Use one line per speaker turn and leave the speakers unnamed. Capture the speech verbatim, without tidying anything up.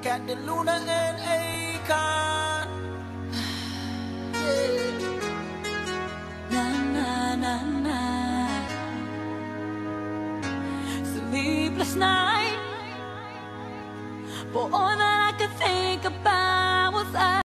Look at the Luna and Akon. Yeah.
Na na na na. Sleepless night, but all that I could think about was I.